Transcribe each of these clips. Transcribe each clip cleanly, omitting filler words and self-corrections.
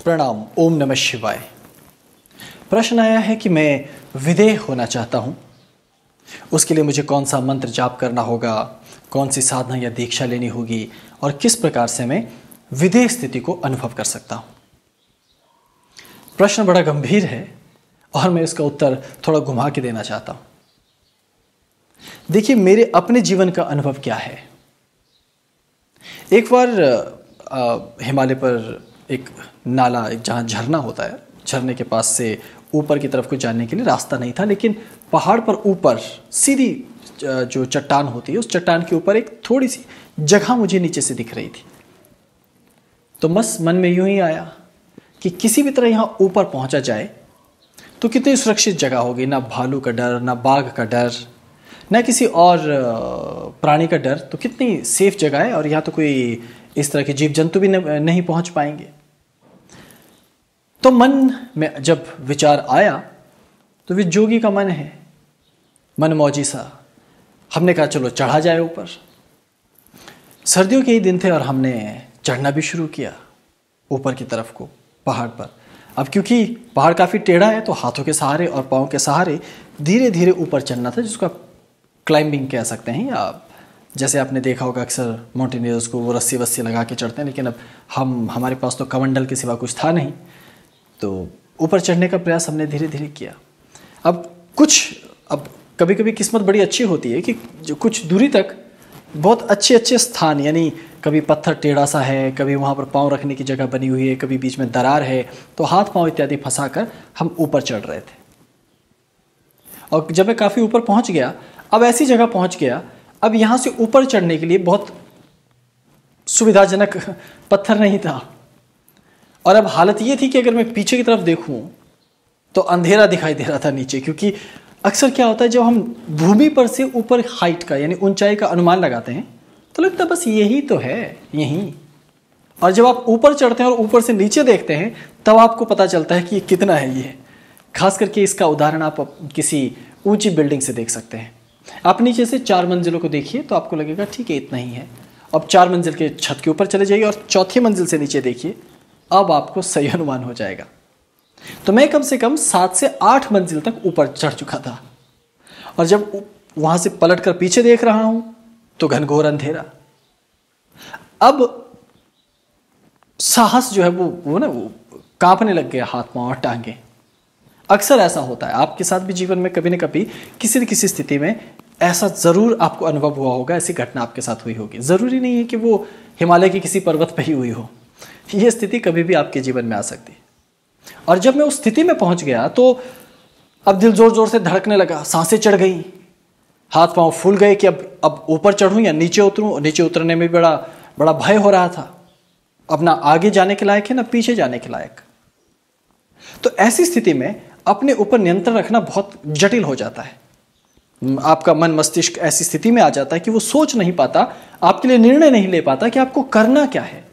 प्रणाम। ओम नमः शिवाय। प्रश्न आया है कि मैं विदेह होना चाहता हूँ, उसके लिए मुझे कौन सा मंत्र जाप करना होगा, कौन सी साधना या दीक्षा लेनी होगी और किस प्रकार से मैं विदेह स्थिति को अनुभव कर सकता हूँ। प्रश्न बड़ा गंभीर है और मैं इसका उत्तर थोड़ा घुमा के देना चाहता हूँ। देखिए, मेरे अपने जीवन का अनुभव क्या है। एक बार हिमालय पर एक नाला, एक जहाँ झरना होता है, झरने के पास से ऊपर की तरफ को जाने के लिए रास्ता नहीं था, लेकिन पहाड़ पर ऊपर सीधी जो चट्टान होती है, उस चट्टान के ऊपर एक थोड़ी सी जगह मुझे नीचे से दिख रही थी। तो बस मन में यूं ही आया कि किसी भी तरह यहाँ ऊपर पहुंचा जाए तो कितनी सुरक्षित जगह होगी, ना भालू का डर, ना बाघ का डर, ना किसी और प्राणी का डर। तो कितनी सेफ जगह है और यहाँ तो कोई इस तरह के जीव जंतु भी नहीं पहुंच पाएंगे। तो मन में जब विचार आया तो वे जोगी का मन है, मन मौजी सा। हमने कहा चलो चढ़ा जाए ऊपर। सर्दियों के ही दिन थे और हमने चढ़ना भी शुरू किया ऊपर की तरफ को, पहाड़ पर। अब क्योंकि पहाड़ काफ़ी टेढ़ा है तो हाथों के सहारे और पाँव के सहारे धीरे धीरे ऊपर चढ़ना था, जिसको आप क्लाइंबिंग कह सकते हैं। या जैसे आपने देखा होगा अक्सर माउंटेनियर्स को वो रस्सी वस्सी लगा के चढ़ते हैं, लेकिन अब हमारे पास तो कमंडल के सिवा कुछ था नहीं। तो ऊपर चढ़ने का प्रयास हमने धीरे धीरे किया। अब कभी कभी किस्मत बड़ी अच्छी होती है कि जो कुछ दूरी तक बहुत अच्छे अच्छे स्थान, यानी कभी पत्थर टेढ़ा सा है, कभी वहाँ पर पाँव रखने की जगह बनी हुई है, कभी बीच में दरार है, तो हाथ पाँव इत्यादि फंसा कर हम ऊपर चढ़ रहे थे। और जब मैं काफ़ी ऊपर पहुँच गया, अब ऐसी जगह पहुँच गया, अब यहाँ से ऊपर चढ़ने के लिए बहुत सुविधाजनक पत्थर नहीं था। और अब हालत ये थी कि अगर मैं पीछे की तरफ देखूं तो अंधेरा दिखाई दे रहा था नीचे, क्योंकि अक्सर क्या होता है जब हम भूमि पर से ऊपर हाइट का यानी ऊंचाई का अनुमान लगाते हैं तो लगता है बस यही तो है, यही। और जब आप ऊपर चढ़ते हैं और ऊपर से नीचे देखते हैं तब आपको पता चलता है कि ये कितना है। ये खास करके इसका उदाहरण आप किसी ऊंची बिल्डिंग से देख सकते हैं। आप नीचे से 4 मंजिलों को देखिए तो आपको लगेगा ठीक है, इतना ही है। अब 4 मंजिल के छत के ऊपर चले जाइए और चौथी मंजिल से नीचे देखिए, अब आपको सही अनुमान हो जाएगा। तो मैं कम से कम 7 से 8 मंजिल तक ऊपर चढ़ चुका था। और जब वहां से पलट कर पीछे देख रहा हूं तो घनघोर अंधेरा। अब साहस जो है वो कांपने लग गया, हाथ पांव और टांगे। अक्सर ऐसा होता है आपके साथ भी जीवन में, कभी न कभी किसी न किसी स्थिति में ऐसा जरूर आपको अनुभव हुआ होगा, ऐसी घटना आपके साथ हुई होगी। जरूरी नहीं है कि वो हिमालय के किसी पर्वत पर ही हुई हो, यह स्थिति कभी भी आपके जीवन में आ सकती है। और जब मैं उस स्थिति में पहुंच गया तो अब दिल जोर जोर से धड़कने लगा, सांसें चढ़ गई, हाथ पांव फूल गए कि अब ऊपर चढ़ूं या नीचे उतरूं। नीचे उतरने में बड़ा भय हो रहा था। अब ना आगे जाने के लायक है ना पीछे जाने के लायक। तो ऐसी स्थिति में अपने ऊपर नियंत्रण रखना बहुत जटिल हो जाता है। आपका मन मस्तिष्क ऐसी स्थिति में आ जाता है कि वो सोच नहीं पाता, आपके लिए निर्णय नहीं ले पाता कि आपको करना क्या है।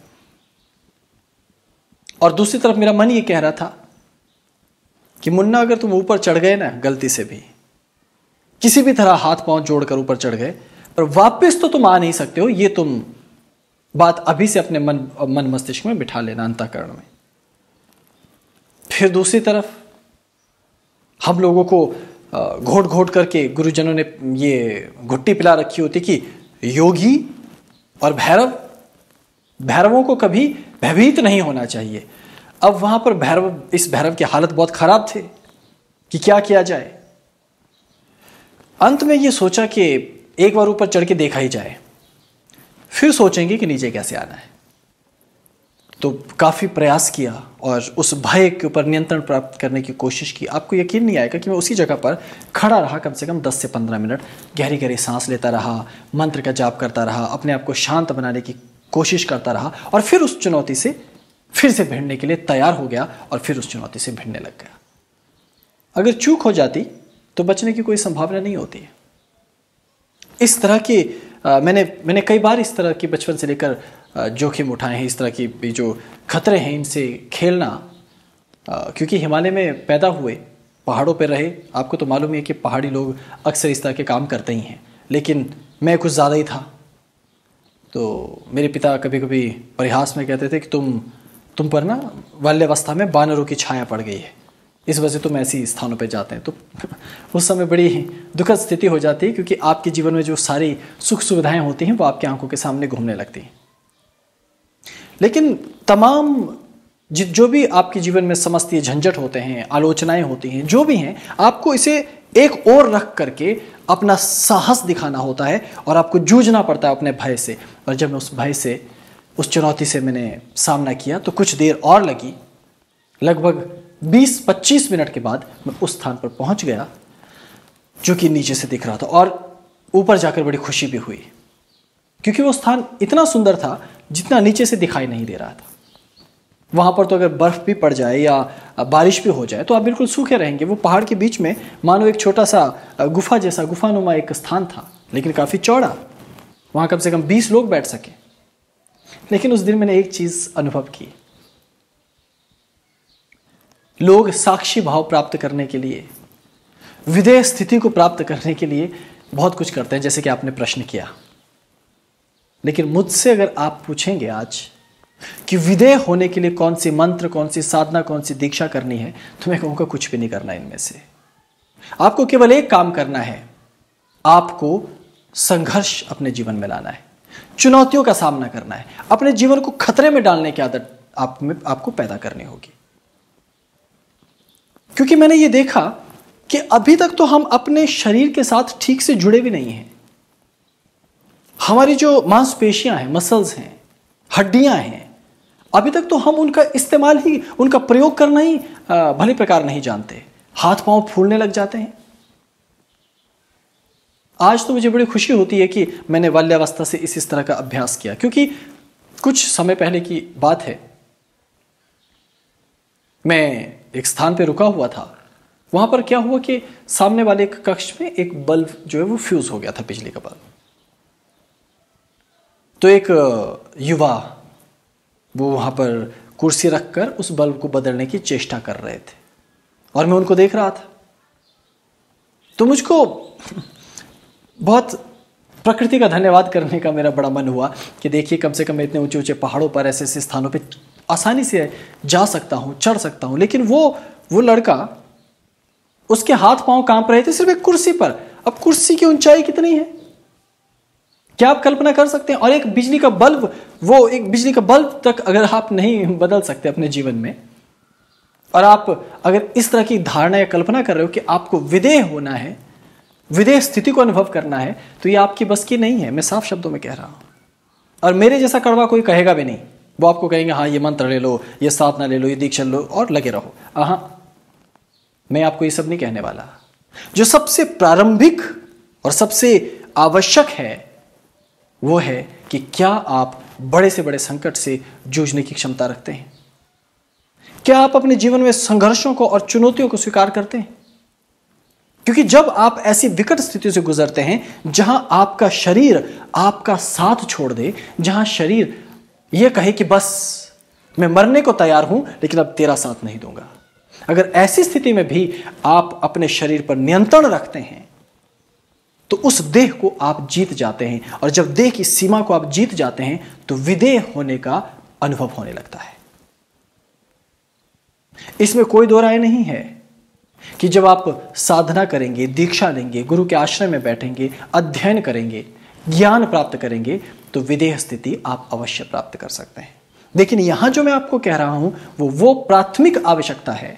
और दूसरी तरफ मेरा मन ये कह रहा था कि मुन्ना, अगर तुम ऊपर चढ़ गए ना, गलती से भी किसी भी तरह हाथ पांव जोड़कर ऊपर चढ़ गए, पर वापस तो तुम आ नहीं सकते हो। ये तुम बात अभी से अपने मन मस्तिष्क में बिठा लेना, अंतःकरण में। फिर दूसरी तरफ हम लोगों को घोट घोट करके गुरुजनों ने ये घुट्टी पिला रखी होती कि योगी और भैरवों को कभी भयभीत नहीं होना चाहिए। अब वहां पर इस भैरव की हालत बहुत खराब थी कि क्या किया जाए। अंत में ये सोचा कि एक बार ऊपर चढ़ के देखा ही जाए, फिर सोचेंगे कि नीचे कैसे आना है। तो काफी प्रयास किया और उस भय के ऊपर नियंत्रण प्राप्त करने की कोशिश की। आपको यकीन नहीं आएगा कि मैं उसी जगह पर खड़ा रहा कम से कम 10 से 15 मिनट, गहरी गहरी सांस लेता रहा, मंत्र का जाप करता रहा, अपने आप को शांत बनाने की कोशिश करता रहा और फिर उस चुनौती से फिर से भिड़ने के लिए तैयार हो गया और फिर उस चुनौती से भिड़ने लग गया। अगर चूक हो जाती तो बचने की कोई संभावना नहीं होती है। इस तरह की मैंने कई बार इस तरह की बचपन से लेकर जोखिम उठाए हैं। इस तरह की जो खतरे हैं इनसे खेलना, क्योंकि हिमालय में पैदा हुए, पहाड़ों पर रहे। आपको तो मालूम है कि पहाड़ी लोग अक्सर इस तरह के काम करते ही हैं, लेकिन मैं कुछ ज़्यादा ही था। तो मेरे पिता कभी कभी परिहास में कहते थे कि तुम तुम पर ना बाल्यावस्था में वानरों की छाया पड़ गई है, इस वजह से तुम ऐसी स्थानों पर जाते हैं। तो उस समय बड़ी दुखद स्थिति हो जाती है, क्योंकि आपके जीवन में जो सारी सुख सुविधाएं होती हैं वो आपकी आंखों के सामने घूमने लगती हैं। लेकिन तमाम जो भी आपके जीवन में समस्या झंझट होते हैं, आलोचनाएं होती हैं, जो भी हैं, आपको इसे एक ओर रख करके अपना साहस दिखाना होता है और आपको जूझना पड़ता है अपने भय से। और जब मैं उस भय से, उस चुनौती से मैंने सामना किया तो कुछ देर और लगी। लगभग 20-25 मिनट के बाद मैं उस स्थान पर पहुंच गया जो कि नीचे से दिख रहा था, और ऊपर जाकर बड़ी खुशी भी हुई, क्योंकि वो स्थान इतना सुंदर था जितना नीचे से दिखाई नहीं दे रहा था। वहां पर तो अगर बर्फ भी पड़ जाए या बारिश भी हो जाए तो आप बिल्कुल सूखे रहेंगे। वो पहाड़ के बीच में मानो एक छोटा सा गुफा जैसा, गुफानुमा एक स्थान था, लेकिन काफी चौड़ा। वहां कम से कम 20 लोग बैठ सके। लेकिन उस दिन मैंने एक चीज अनुभव की। लोग साक्षी भाव प्राप्त करने के लिए, विधेय स्थिति को प्राप्त करने के लिए बहुत कुछ करते हैं, जैसे कि आपने प्रश्न किया। लेकिन मुझसे अगर आप पूछेंगे आज कि विधेय होने के लिए कौन सी मंत्र, कौन सी साधना, कौन सी दीक्षा करनी है, तो मैं कहूंगा कुछ भी नहीं करना इनमें से। आपको केवल एक काम करना है, आपको संघर्ष अपने जीवन में लाना है, चुनौतियों का सामना करना है, अपने जीवन को खतरे में डालने की आदत आपको पैदा करनी होगी। क्योंकि मैंने ये देखा कि अभी तक तो हम अपने शरीर के साथ ठीक से जुड़े भी नहीं हैं। हमारी जो मांसपेशियां हैं, मसल्स हैं, हड्डियां हैं, अभी तक तो हम उनका इस्तेमाल ही, उनका प्रयोग करना ही भली प्रकार नहीं जानते। हाथ पांव फूलने लग जाते हैं। आज तो मुझे बड़ी खुशी होती है कि मैंने बाल्यावस्था से इस तरह का अभ्यास किया, क्योंकि कुछ समय पहले की बात है, मैं एक स्थान पे रुका हुआ था। वहां पर क्या हुआ कि सामने वाले एक कक्ष में एक बल्ब जो है वो फ्यूज हो गया था, बिजली का बल्ब। तो एक युवा वो वहां पर कुर्सी रखकर उस बल्ब को बदलने की चेष्टा कर रहे थे और मैं उनको देख रहा था। तो मुझको बहुत प्रकृति का धन्यवाद करने का मेरा बड़ा मन हुआ कि देखिए, कम से कम मैं इतने ऊंचे ऊंचे पहाड़ों पर, ऐसे ऐसे स्थानों पे आसानी से जा सकता हूं, चढ़ सकता हूं। लेकिन वो लड़का, उसके हाथ पांव कांप रहे थे सिर्फ एक कुर्सी पर। अब कुर्सी की ऊंचाई कितनी है, क्या आप कल्पना कर सकते हैं? और एक बिजली का बल्ब, वो एक बिजली का बल्ब तक अगर आप नहीं बदल सकते अपने जीवन में, और आप अगर इस तरह की धारणा या कल्पना कर रहे हो कि आपको विधेय होना है, विधेय स्थिति को अनुभव करना है, तो ये आपकी बस की नहीं है। मैं साफ शब्दों में कह रहा हूं। और मेरे जैसा कड़वा कोई कहेगा भी नहीं। वो आपको कहेंगे हाँ ये मंत्र ले लो, ये साधना ले लो, ये दीक्षा लो और लगे रहो। हाँ, मैं आपको ये सब नहीं कहने वाला। जो सबसे प्रारंभिक और सबसे आवश्यक है वो है कि क्या आप बड़े से बड़े संकट से जूझने की क्षमता रखते हैं? क्या आप अपने जीवन में संघर्षों को और चुनौतियों को स्वीकार करते हैं? क्योंकि जब आप ऐसी विकट स्थिति से गुजरते हैं जहां आपका शरीर आपका साथ छोड़ दे, जहां शरीर यह कहे कि बस मैं मरने को तैयार हूं लेकिन अब तेरा साथ नहीं दूंगा, अगर ऐसी स्थिति में भी आप अपने शरीर पर नियंत्रण रखते हैं तो उस देह को आप जीत जाते हैं। और जब देह की सीमा को आप जीत जाते हैं तो विधेय होने का अनुभव होने लगता है। इसमें कोई दो राय नहीं है कि जब आप साधना करेंगे, दीक्षा लेंगे, गुरु के आश्रय में बैठेंगे, अध्ययन करेंगे, ज्ञान प्राप्त करेंगे, तो विधेय स्थिति आप अवश्य प्राप्त कर सकते हैं। लेकिन यहां जो मैं आपको कह रहा हूं वो प्राथमिक आवश्यकता है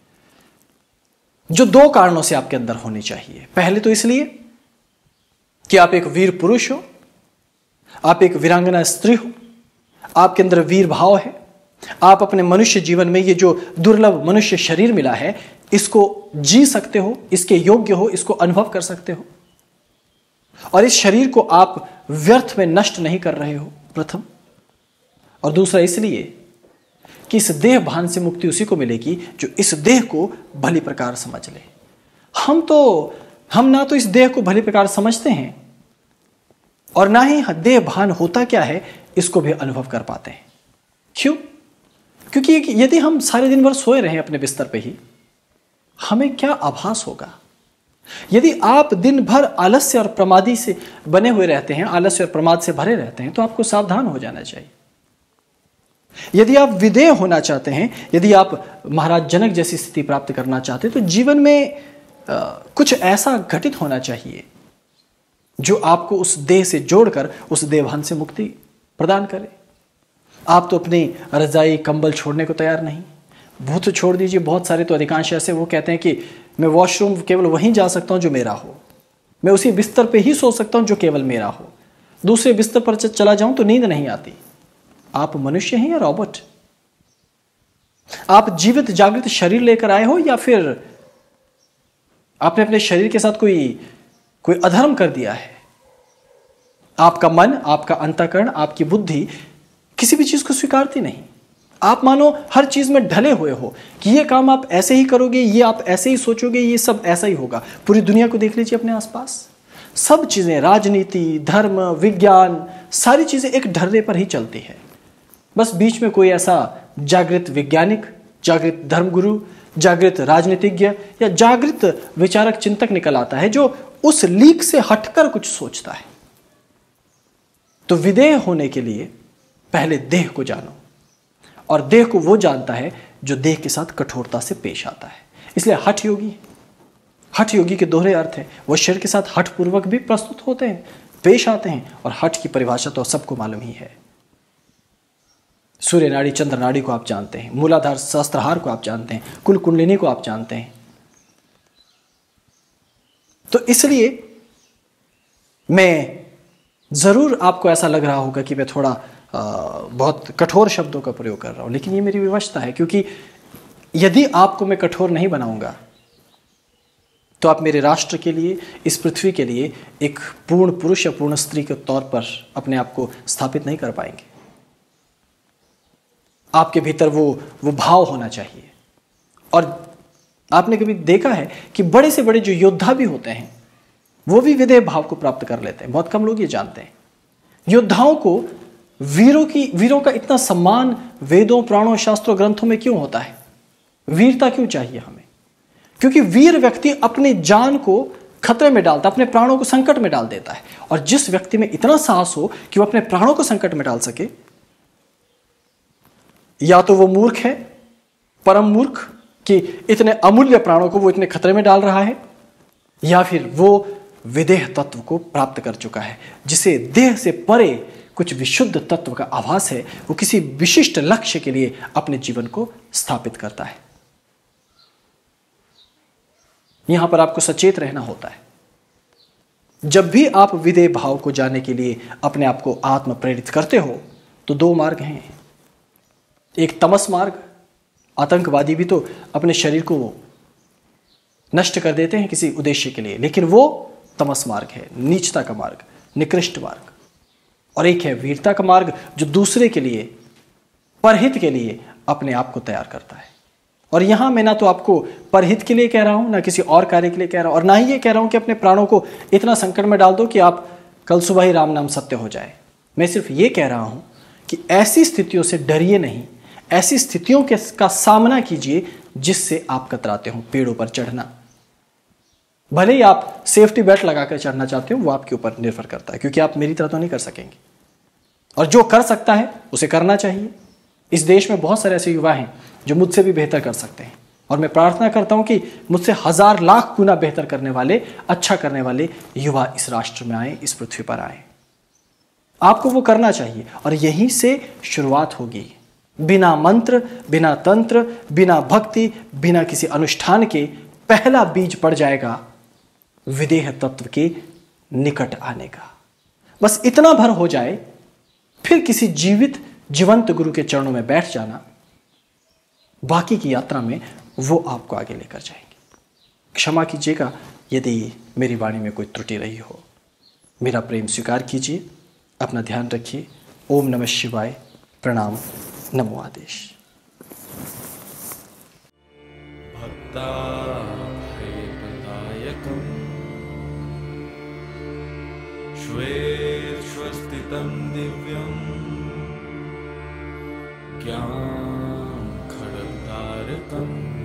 जो दो कारणों से आपके अंदर होनी चाहिए। पहले तो इसलिए कि आप एक वीर पुरुष हो, आप एक वीरांगना स्त्री हो, आपके अंदर वीर भाव है, आप अपने मनुष्य जीवन में ये जो दुर्लभ मनुष्य शरीर मिला है इसको जी सकते हो, इसके योग्य हो, इसको अनुभव कर सकते हो, और इस शरीर को आप व्यर्थ में नष्ट नहीं कर रहे हो, प्रथम। और दूसरा इसलिए कि इस देह भान से मुक्ति उसी को मिलेगी जो इस देह को भली प्रकार समझ ले। हम ना तो इस देह को भली प्रकार समझते हैं और ना ही देह भान होता क्या है इसको भी अनुभव कर पाते हैं। क्यों? क्योंकि यदि हम सारे दिन भर सोए रहे अपने बिस्तर पे ही, हमें क्या आभास होगा? यदि आप दिन भर आलस्य और प्रमादी से बने हुए रहते हैं, आलस्य और प्रमाद से भरे रहते हैं, तो आपको सावधान हो जाना चाहिए। यदि आप विदेह होना चाहते हैं, यदि आप महाराज जनक जैसी स्थिति प्राप्त करना चाहते हैं, तो जीवन में कुछ ऐसा घटित होना चाहिए जो आपको उस देह से जोड़कर उस देवभान से मुक्ति प्रदान करे। आप तो अपनी रजाई कंबल छोड़ने को तैयार नहीं, भूत छोड़ दीजिए। बहुत सारे तो अधिकांश ऐसे वो कहते हैं कि मैं वॉशरूम केवल वहीं जा सकता हूं जो मेरा हो, मैं उसी बिस्तर पे ही सो सकता हूं जो केवल मेरा हो, दूसरे बिस्तर पर चला जाऊं तो नींद नहीं आती। आप मनुष्य हैं या रोबोट? आप जीवित जागृत शरीर लेकर आए हो या फिर आपने अपने शरीर के साथ कोई अधर्म कर दिया है? आपका मन, आपका अंतःकरण, आपकी बुद्धि किसी भी चीज को स्वीकारती नहीं। आप मानो हर चीज में ढले हुए हो कि ये काम आप ऐसे ही करोगे, ये आप ऐसे ही सोचोगे, ये सब ऐसा ही होगा। पूरी दुनिया को देख लीजिए अपने आसपास, सब चीजें, राजनीति, धर्म, विज्ञान, सारी चीजें एक ढर्रे पर ही चलती है। बस बीच में कोई ऐसा जागृत वैज्ञानिक, जागृत धर्मगुरु, जागृत राजनीतिज्ञ या जागृत विचारक चिंतक निकल आता है जो उस लीक से हटकर कुछ सोचता है। तो विदेह होने के लिए पहले देह को जानो, और देह को वो जानता है जो देह के साथ कठोरता से पेश आता है। इसलिए हठ योगी के दोहरे अर्थ हैं। वो शरीर के साथ हठ पूर्वक भी प्रस्तुत होते हैं, पेश आते हैं, और हठ की परिभाषा तो सबको मालूम ही है। सूर्य नाड़ी, चंद्र नाड़ी को आप जानते हैं, मूलाधार सहस्त्रहार को आप जानते हैं, कुल कुंडलिनी को आप जानते हैं। तो इसलिए मैं जरूर, आपको ऐसा लग रहा होगा कि मैं थोड़ा बहुत कठोर शब्दों का प्रयोग कर रहा हूं, लेकिन ये मेरी विवशता है, क्योंकि यदि आपको मैं कठोर नहीं बनाऊंगा तो आप मेरे राष्ट्र के लिए, इस पृथ्वी के लिए एक पूर्ण पुरुष या पूर्ण स्त्री के तौर पर अपने आप को स्थापित नहीं कर पाएंगे। आपके भीतर वो भाव होना चाहिए। और आपने कभी देखा है कि बड़े से बड़े जो योद्धा भी होते हैं वो भी विदेह भाव को प्राप्त कर लेते हैं? बहुत कम लोग ये जानते हैं। योद्धाओं को, वीरों का इतना सम्मान वेदों, पुराणों, शास्त्रों, ग्रंथों में क्यों होता है? वीरता क्यों चाहिए हमें? क्योंकि वीर व्यक्ति अपनी जान को खतरे में डालता है, अपने प्राणों को संकट में डाल देता है। और जिस व्यक्ति में इतना साहस हो कि वो अपने प्राणों को संकट में डाल सके, या तो वो मूर्ख है, परम मूर्ख, कि इतने अमूल्य प्राणों को वो इतने खतरे में डाल रहा है, या फिर वो विदेह तत्व को प्राप्त कर चुका है, जिसे देह से परे कुछ विशुद्ध तत्व का आभास है। वो किसी विशिष्ट लक्ष्य के लिए अपने जीवन को स्थापित करता है। यहां पर आपको सचेत रहना होता है। जब भी आप विदेह भाव को जानने के लिए अपने आप को आत्म प्रेरित करते हो तो दो मार्ग हैं। एक तमस मार्ग, आतंकवादी भी तो अपने शरीर को नष्ट कर देते हैं किसी उद्देश्य के लिए, लेकिन वो तमस मार्ग है, नीचता का मार्ग, निकृष्ट मार्ग। और एक है वीरता का मार्ग, जो दूसरे के लिए, परहित के लिए अपने आप को तैयार करता है। और यहां मैं ना तो आपको परहित के लिए कह रहा हूं, ना किसी और कार्य के लिए कह रहा हूं, और ना ही ये कह रहा हूं कि अपने प्राणों को इतना संकट में डाल दो कि आप कल सुबह ही राम नाम सत्य हो जाए। मैं सिर्फ ये कह रहा हूं कि ऐसी स्थितियों से डरिए नहीं, ऐसी स्थितियों का सामना कीजिए जिससे आप कतराते हो। पेड़ों पर चढ़ना, भले ही आप सेफ्टी बेल्ट लगाकर चढ़ना चाहते हो, वो आपके ऊपर निर्भर करता है, क्योंकि आप मेरी तरह तो नहीं कर सकेंगे। और जो कर सकता है उसे करना चाहिए। इस देश में बहुत सारे ऐसे युवा हैं जो मुझसे भी बेहतर कर सकते हैं, और मैं प्रार्थना करता हूं कि मुझसे 1000 लाख गुना बेहतर करने वाले, अच्छा करने वाले युवा इस राष्ट्र में आए, इस पृथ्वी पर आए। आपको वो करना चाहिए, और यहीं से शुरुआत होगी। बिना मंत्र, बिना तंत्र, बिना भक्ति, बिना किसी अनुष्ठान के पहला बीज पड़ जाएगा विदेह तत्व के निकट आने का। बस इतना भर हो जाए, फिर किसी जीवंत गुरु के चरणों में बैठ जाना। बाकी की यात्रा में वो आपको आगे लेकर जाएंगे। क्षमा कीजिएगा यदि मेरी वाणी में कोई त्रुटि रही हो। मेरा प्रेम स्वीकार कीजिए। अपना ध्यान रखिए। ओम नमः शिवाय। प्रणाम। नमो आदेश। भक्ताभयप्रदायकम् श्वेतस्थितं दिव्यं ज्ञानखड्गधारकम्